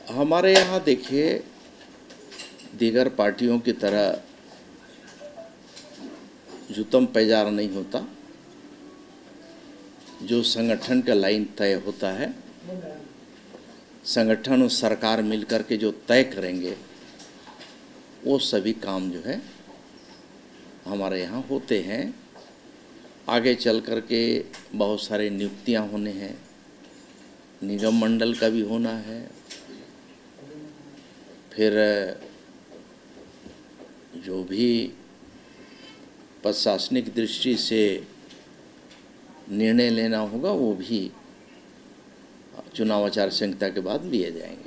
हमारे यहाँ देखिए, दीगर पार्टियों की तरह जुतम पैजार नहीं होता। जो संगठन का लाइन तय होता है, संगठन और सरकार मिलकर के जो तय करेंगे, वो सभी काम जो है हमारे यहाँ होते हैं। आगे चल कर के बहुत सारे नियुक्तियाँ होने हैं, निगम मंडल का भी होना है, फिर जो भी प्रशासनिक दृष्टि से निर्णय लेना होगा वो भी चुनाव आचार संहिता के बाद लिए जाएंगे।